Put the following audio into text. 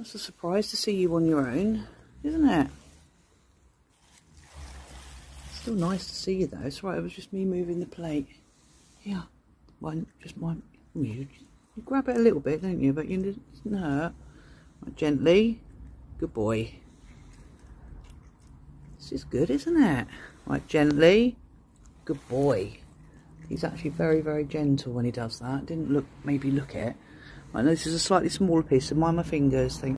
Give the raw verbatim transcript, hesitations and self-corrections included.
That's a surprise to see you on your own, isn't it? Still nice to see you though. It's right, it was just me moving the plate. Yeah, one, just one. You, you grab it a little bit, don't you? But you didn't hurt. Right, gently. Good boy. This is good, isn't it? Right, gently. Good boy. He's actually very, very gentle when he does that. Didn't look, maybe look it. Right, this is a slightly smaller piece, so mind my fingers. Thank